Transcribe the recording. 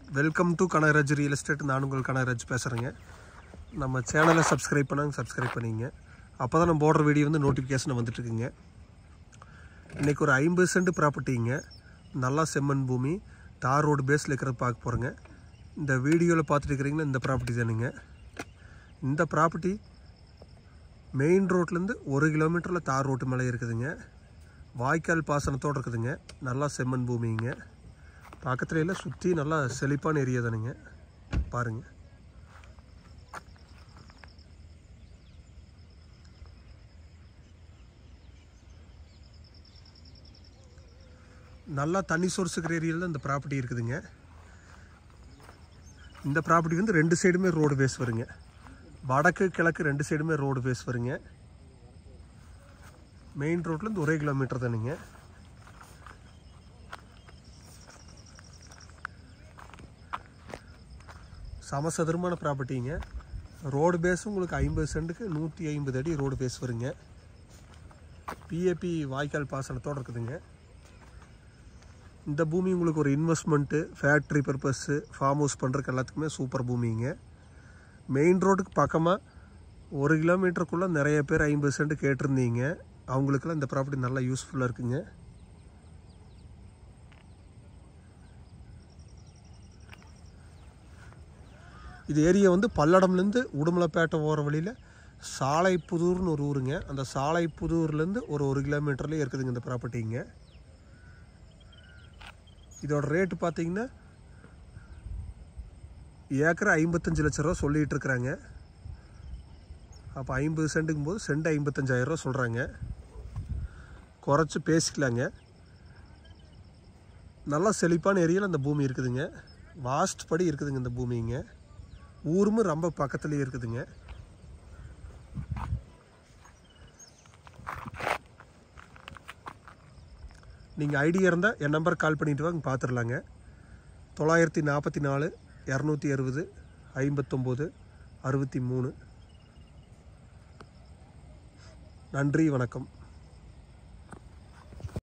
Welcome to Kanagaraj real estate. நான் உங்கள் கனகராஜ் பேசுகிறேங்க. நம்ம சேனலை சப்ஸ்கிரைப் பண்ணிங்க. அப்போ தான் நம்ம போடுற வீடியோ வந்து நோட்டிஃபிகேஷன் வந்துட்டுருக்குங்க. இன்றைக்கி ஒரு 50 சென்ட் ப்ராப்பர்ட்டிங்க, நல்லா செம்மண் பூமி, தார் ரோடு பேஸில் இருக்கிறத பார்க்க போகிறேங்க. இந்த வீடியோவில் பார்த்துட்டு இருக்கிறீங்கன்னா இந்த ப்ராப்பர்ட்டி தானுங்க. இந்த ப்ராப்பர்ட்டி மெயின் ரோட்லேருந்து 1 கிலோமீட்டரில் தார் ரோட்டு மேலே இருக்குதுங்க. வாய்க்கால் பாசனத்தோடு இருக்குதுங்க. நல்லா செம்மண் பூமிங்க. பக்கத்துல எல்லாம் சுற்றி நல்லா செழிப்பான ஏரியா தானுங்க. பாருங்கள், நல்லா தண்ணி சோர்ஸ் இருக்கிற ஏரியாவில் தான் இந்த ப்ராப்பர்ட்டி இருக்குதுங்க. இந்த ப்ராப்பர்ட்டி வந்து 2 சைடுமே ரோடு பேஸ் வருங்க. வடக்கு கிழக்கு 2 சைடுமே ரோடு பேஸ் வருங்க. மெயின் ரோட்லேருந்து 1 கிலோமீட்டர் தானுங்க. சமசதுரமான ப்ராப்பர்ட்டிங்க. ரோடு பேஸ் உங்களுக்கு 50 சென்ட்டுக்கு 150 அடி ரோடு பேஸ் வருங்க. பிஏபி வாய்க்கால் பாசனத்தோடு இருக்குதுங்க. இந்த பூமி உங்களுக்கு ஒரு investment, factory purpose, farm house பண்ணுறதுக்கு எல்லாத்துக்குமே சூப்பர் பூமிங்க. மெயின் ரோடுக்கு பக்கமாக 1 கிலோமீட்டருக்குள்ளே நிறைய பேர் 50 சென்ட் கேட்டிருந்தீங்க. அவங்களுக்கெல்லாம் இந்த ப்ராப்பர்ட்டி நல்லா யூஸ்ஃபுல்லாக இருக்குங்க. இது ஏரியா வந்து பல்லடம்லேருந்து உடுமலைப்பேட்டை போகிற வழியில் சாலைப்புதூர்னு ஒரு ஊருங்க. அந்த சாலைப்புதூர்லேருந்து ஒரு 1 கிலோமீட்டர்லேயே இருக்குதுங்க இந்த ப்ராப்பர்ட்டிங்க. இதோட ரேட்டு பார்த்தீங்கன்னா ஏக்கர் 55 லட்ச ரூபா சொல்லிகிட்டு இருக்கிறாங்க. அப்போ 50 சென்ட்டுக்கும் போது சென்ட் 55,000 ரூபா சொல்கிறாங்க. குறைச்சி பேசிக்கலாங்க. நல்லா செழிப்பான ஏரியாவில் அந்த பூமி இருக்குதுங்க. வாஸ்ட் படி இருக்குதுங்க இந்த பூமிங்க. ஊரும் ரொம்ப பக்கத்துலேயே இருக்குதுங்க. நீங்கள் ஐடியா இருந்தால் என் நம்பருக்கு கால் பண்ணிவிட்டு வாங்க, பார்த்துடலாங்க. 944 260 59 63. நன்றி, வணக்கம்.